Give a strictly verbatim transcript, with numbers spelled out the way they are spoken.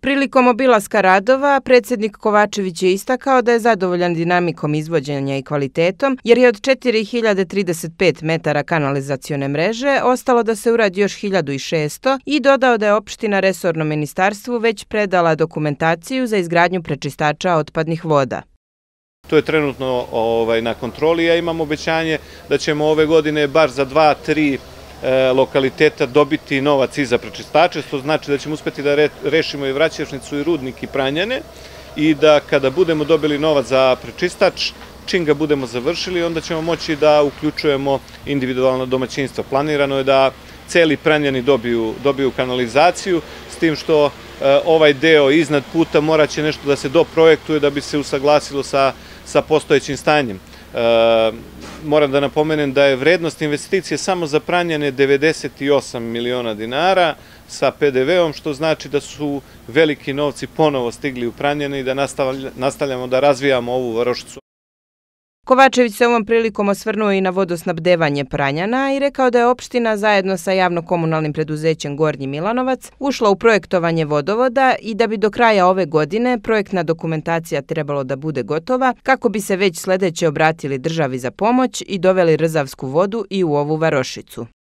Prilikom obilaska radova, predsjednik Kovačević je istakao da je zadovoljan dinamikom izvođenja i kvalitetom, jer je od četiri hiljade trideset pet metara kanalizacione mreže ostalo da se uradi još hiljadu šesto i dodao da je opština resornom ministarstvu već predala dokumentaciju za izgradnju prečistača otpadnih voda. To je trenutno ovaj, na kontroli, ja imam obećanje da ćemo ove godine baš za dva, tri lokaliteta dobiti novac i za prečistače, što znači da ćemo uspeti da rešimo i Vraćešnicu i Rudnik i Pranjane i da kada budemo dobili novac za prečistač, čim ga budemo završili, onda ćemo moći da uključujemo individualno domaćinstvo. Planirano je da celi Pranjani dobiju, dobiju kanalizaciju, s tim što ovaj deo iznad puta morat će nešto da se doprojektuje da bi se usaglasilo sa, sa postojećim stanjem. E, moram da napomenem da je vrednost investicije samo za Pranjane devedeset osam miliona dinara sa pe de veom, što znači da su veliki novci ponovo stigli u Pranjane i da nastavljamo da razvijamo ovu varošicu. Kovačević se ovom prilikom osvrnuo i na vodosnabdevanje Pranjana i rekao da je opština zajedno sa javno-komunalnim preduzećem Gornji Milanovac ušla u projektovanje vodovoda i da bi do kraja ove godine projektna dokumentacija trebalo da bude gotova kako bi se već sledeće obratili državi za pomoć i doveli rzavsku vodu i u ovu varošicu.